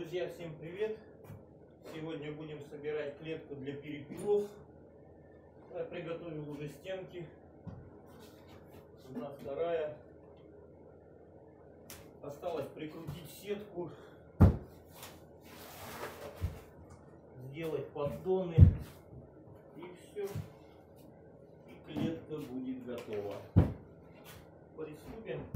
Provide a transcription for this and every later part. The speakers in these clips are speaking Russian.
Друзья, всем привет! Сегодня будем собирать клетку для перепелов. Я приготовил уже стенки. Одна, вторая. Осталось прикрутить сетку, сделать поддоны, и все. И клетка будет готова. Приступим.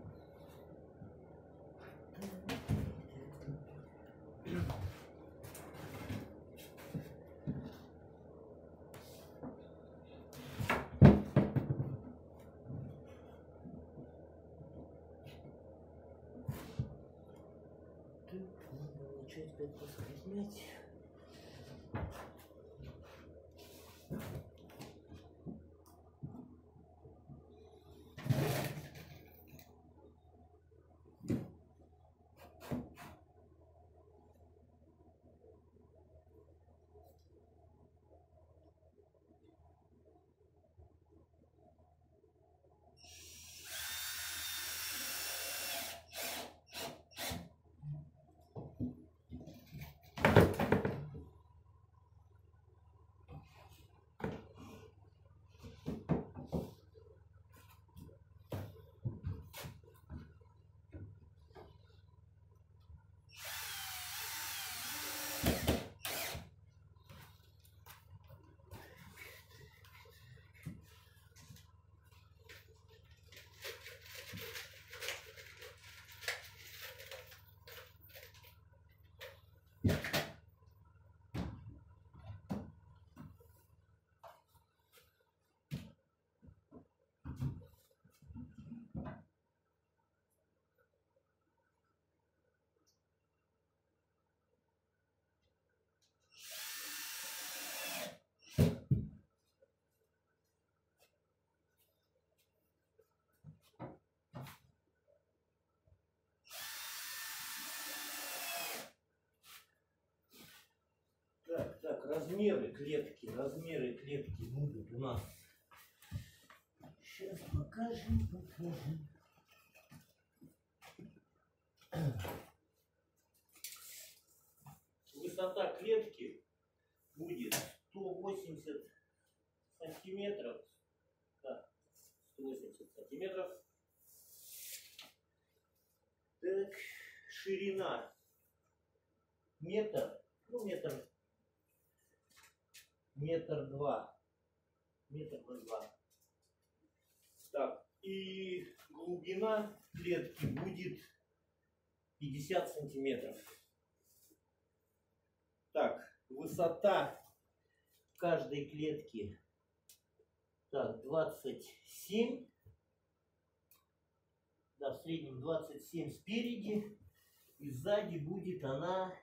Надо начать опять поскреблять. Так, размеры клетки будут у нас. Сейчас покажем. Высота клетки будет 180 сантиметров. Да, 180 сантиметров. Так, ширина метр, метр два. Так, и глубина клетки будет 50 сантиметров. Так, высота каждой клетки, так, 27. Да, в среднем 27 спереди, и сзади будет она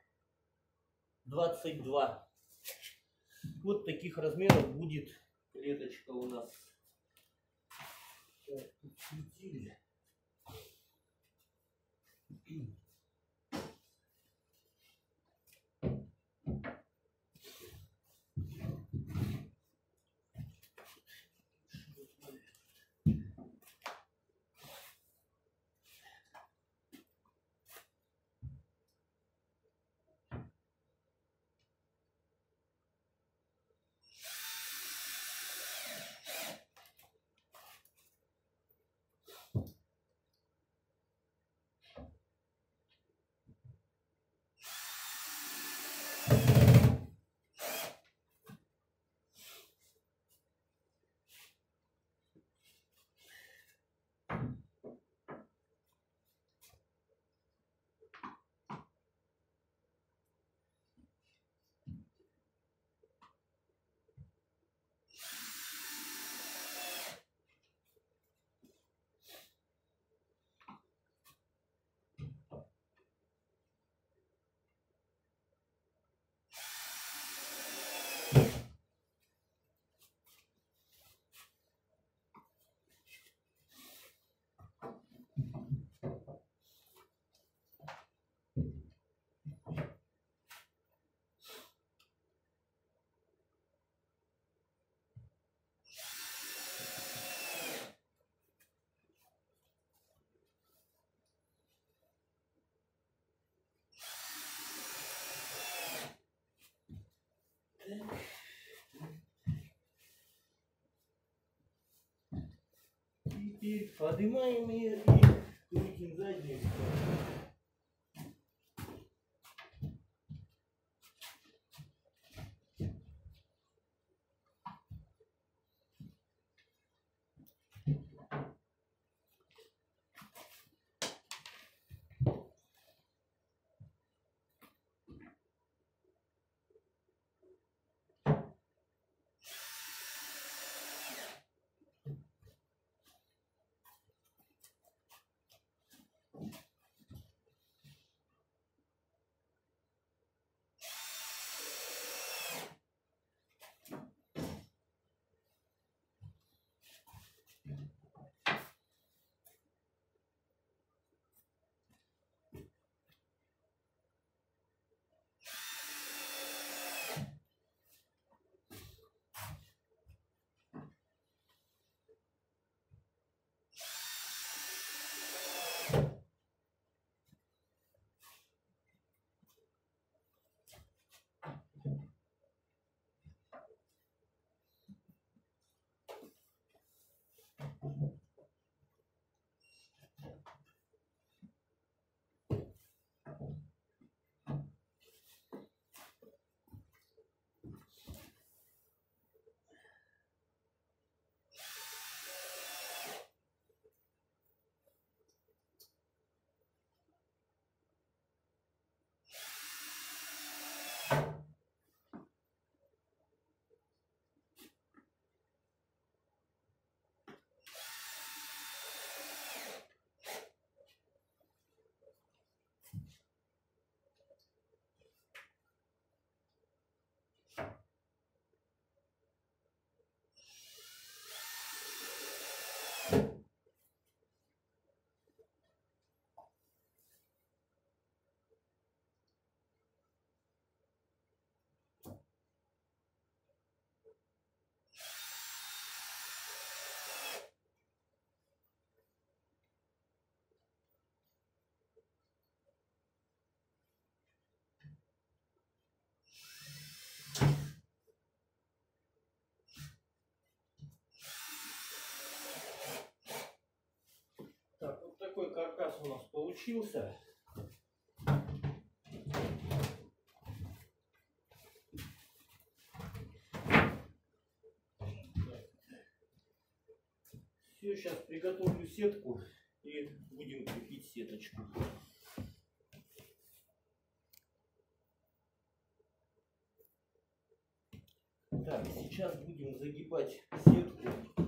22. Вот таких размеров будет клеточка у нас. Так, тут светили. Поднимаем ее и крутим заднюю сторону. Так, вот такой каркас у нас получился. Все, сейчас приготовлю сетку и будем крепить сеточку. Так, сейчас будем загибать сетку.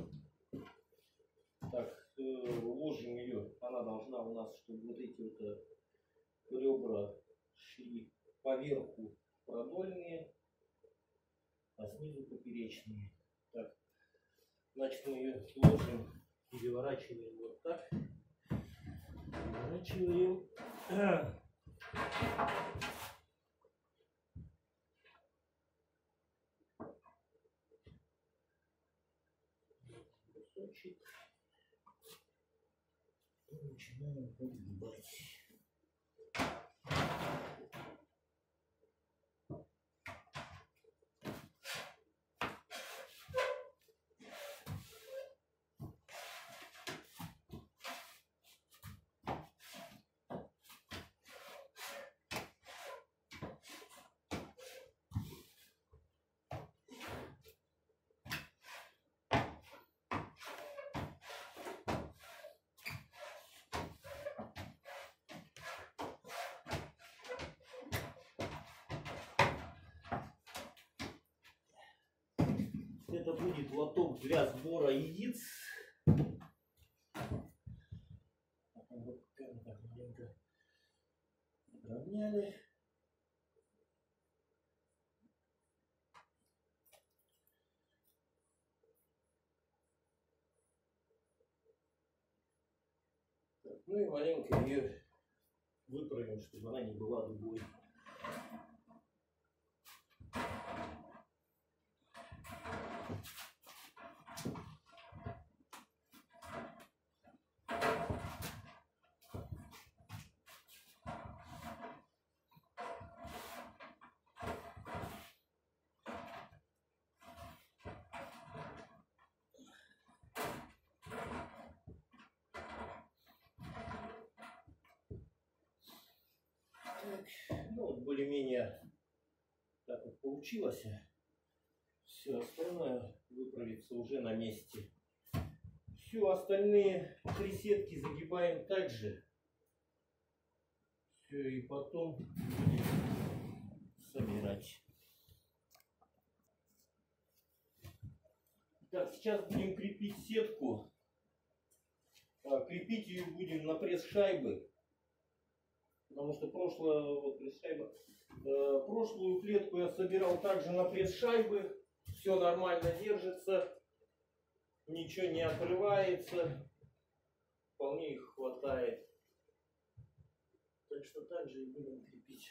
Так, ложим ее. Она должна у нас, чтобы вот эти вот ребра шли поверху продольные, а снизу поперечные. Так, значит, мы ее ложим, переворачиваем вот так. Переворачиваем. Кусочек. И начинаем подгибать. Это будет лоток для сбора яиц. Так, маленько подровняли. Так, ну и маленько ее выправим, чтобы она не была дугой. Ну, вот более-менее так вот получилось. Все остальное выправится уже на месте. Все остальные 3 сетки загибаем также. Все, и потом будем собирать. Так, сейчас будем крепить сетку. Крепить ее будем на пресс-шайбы. Потому что прошлую клетку я собирал также на пресс-шайбы. Все нормально держится. Ничего не отрывается. Вполне их хватает. Так что также и будем крепить.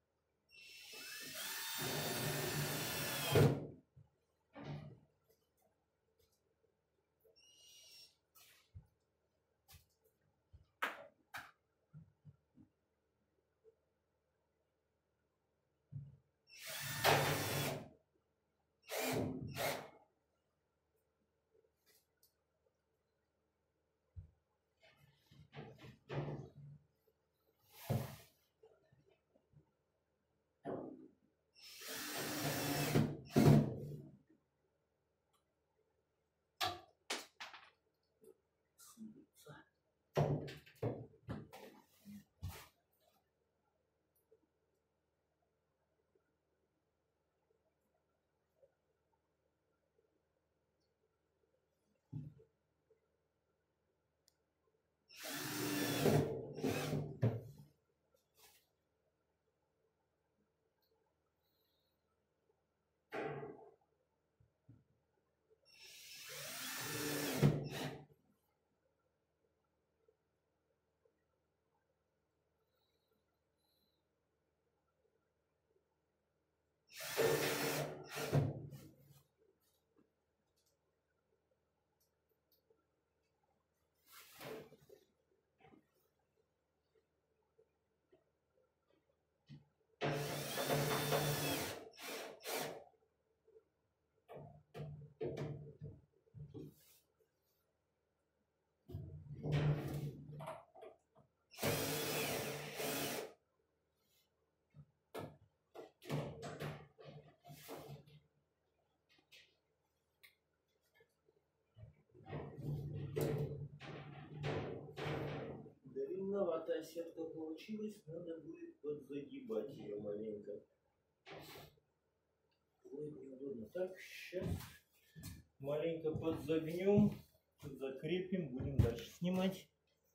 Длинноватая сетка получилась, надо будет подзагибать ее маленько. Ой, неудобно. Так, сейчас маленько подзагнем, закрепим, будем дальше снимать.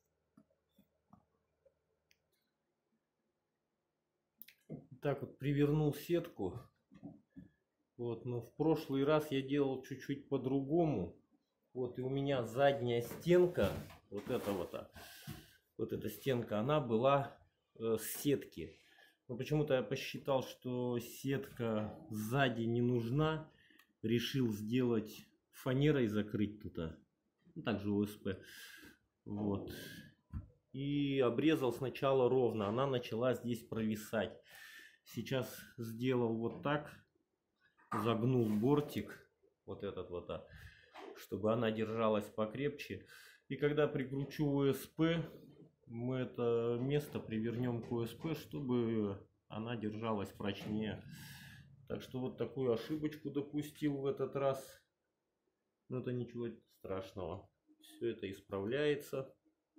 Так вот привернул сетку. Вот, но в прошлый раз я делал чуть-чуть по-другому. Вот, и у меня задняя стенка, вот эта стенка, она была с сетки. Но почему-то я посчитал, что сетка сзади не нужна. Решил сделать фанерой, закрыть тут. Ну, также ОСП. Вот. И обрезал сначала ровно. Она начала здесь провисать. Сейчас сделал вот так. Загнул бортик. Вот этот вот. Чтобы она держалась покрепче. И когда прикручу ОСП, мы это место привернем к ОСП, чтобы она держалась прочнее. Так что вот такую ошибочку допустил в этот раз. Но это ничего страшного. Все это исправляется.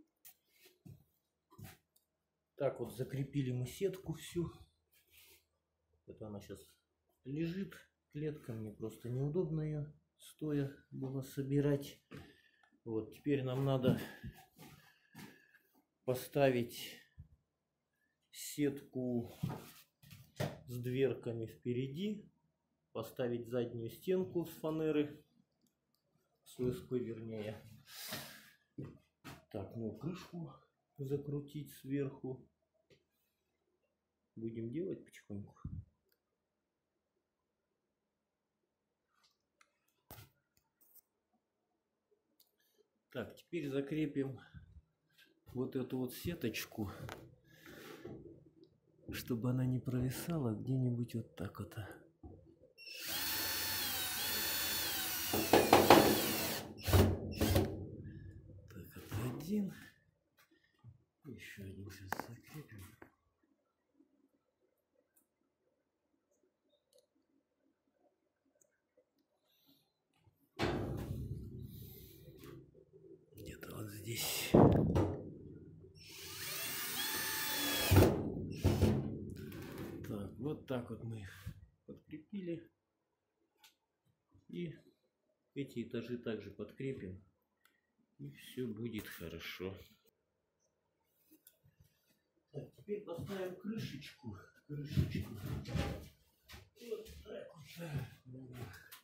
Так вот закрепили мы сетку всю. Это она сейчас лежит. Клетка, мне просто неудобно ее стоя было собирать. Вот теперь нам надо поставить сетку с дверками впереди, поставить заднюю стенку с фанеры, с ОСП вернее. Так, ну крышку закрутить сверху. Будем делать потихоньку. Так, теперь закрепим вот эту вот сеточку, чтобы она не провисала где-нибудь вот так вот. Так, это один. Еще один сейчас закрепим. здесь. Так, вот так вот мы их подкрепили. И эти этажи также подкрепим. И все будет хорошо. Так, теперь поставим крышечку. Вот так вот.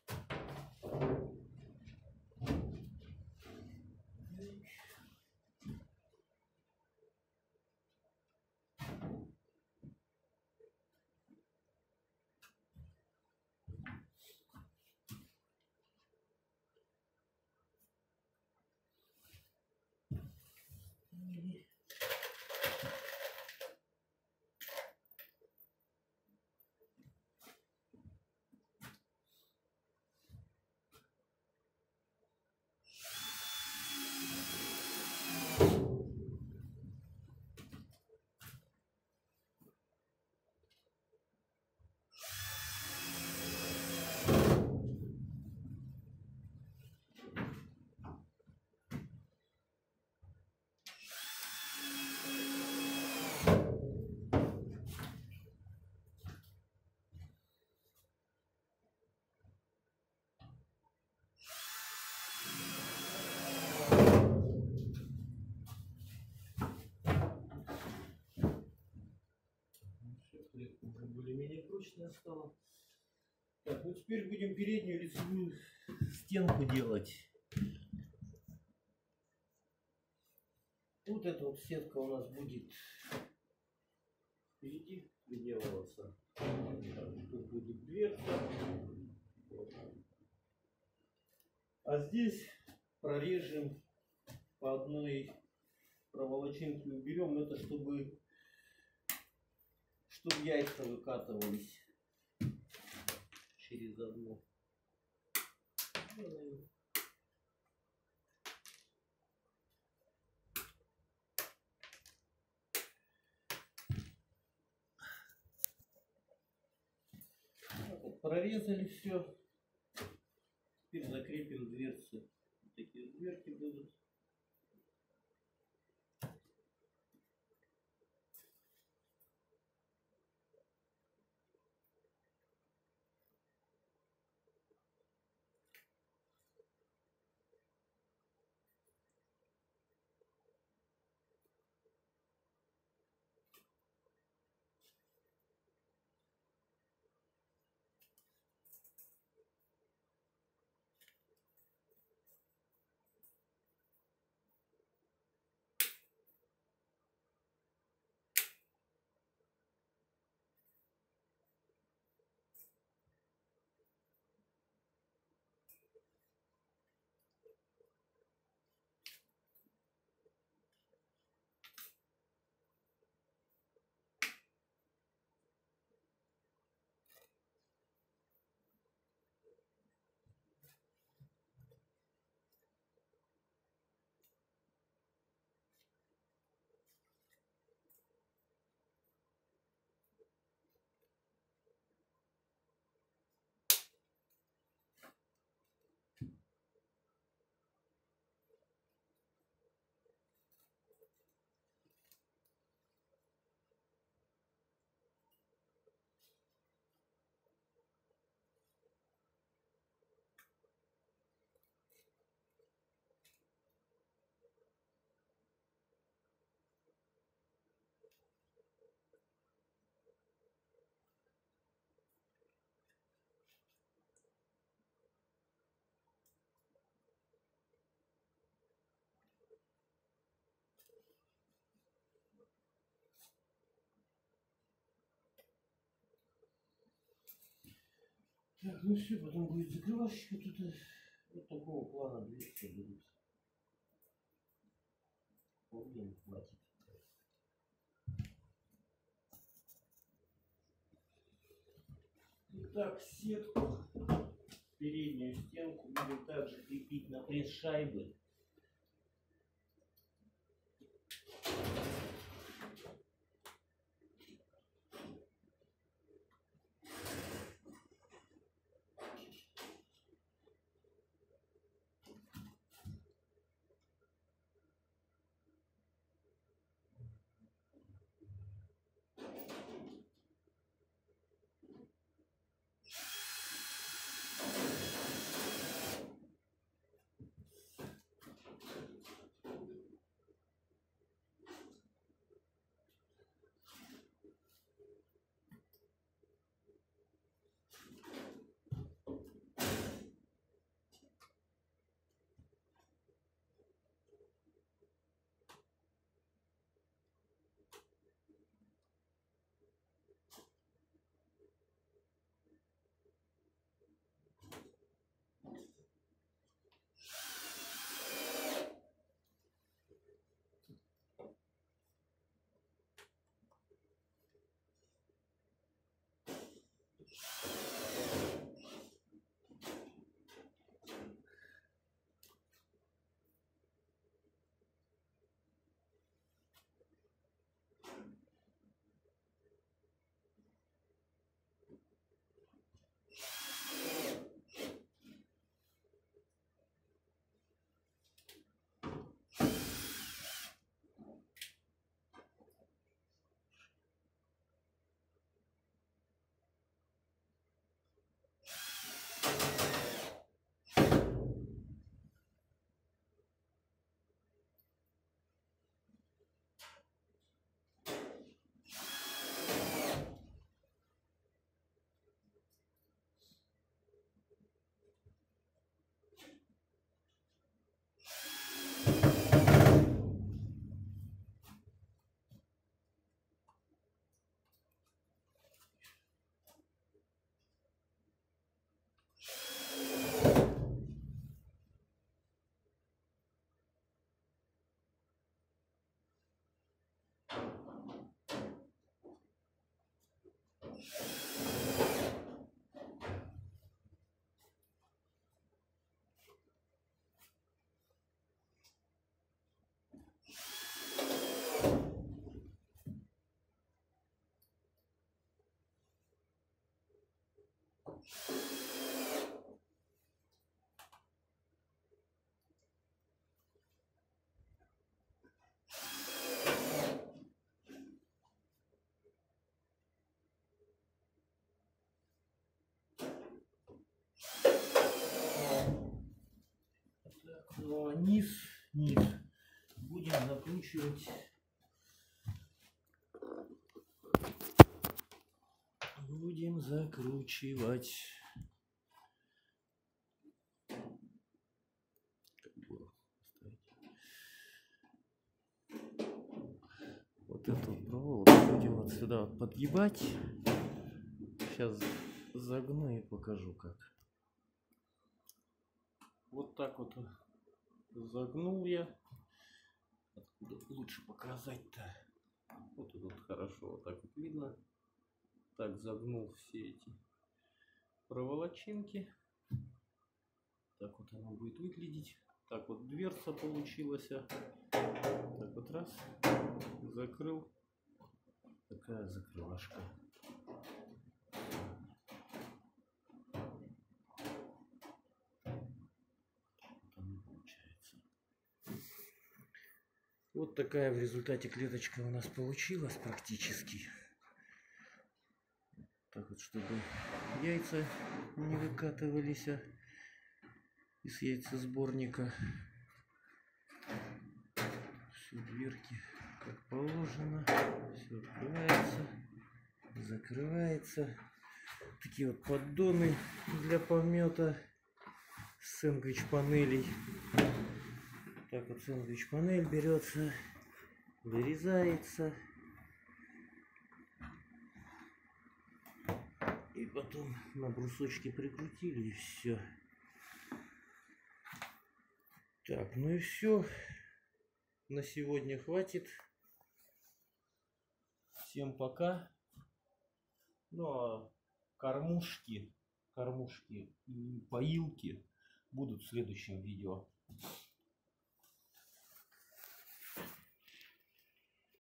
Уже более-менее прочная стала. Так, ну теперь будем переднюю лицевую стенку делать. Вот эта вот сетка у нас будет впереди приделываться. Тут будет дверца. А здесь прорежем по одной проволочинке, уберем. Это чтобы яйца выкатывались через одну. Вот, прорезали все. Теперь закрепим дверцы. Вот такие дверки будут. Так, ну все, потом будет закрывашечка. Тут вот такого плана дверцы будут. Вполне хватит. Итак, сетку, переднюю стенку будем также крепить на пресс-шайбы. Ну, а низ будем закручивать. Вот эту проволоку будем вот сюда вот подгибать. Сейчас загну и покажу как. Вот так вот загнул я. Откуда лучше показать-то? Вот тут хорошо, вот так вот видно. Так загнул все эти проволочинки. Так вот оно будет выглядеть. Так вот дверца получилась. Так вот раз. Закрыл. Такая закрывашка. Вот такая в результате клеточка у нас получилась практически. Так вот, чтобы яйца не выкатывались из яйцесборника. Все, дверки как положено. Все открывается, закрывается. Такие вот поддоны для помета сэндвич-панелей. Так вот сэндвич-панель берется, вырезается. И потом на брусочки прикрутили и все. Так, ну и все. На сегодня хватит. Всем пока. Ну а кормушки и поилки будут в следующем видео.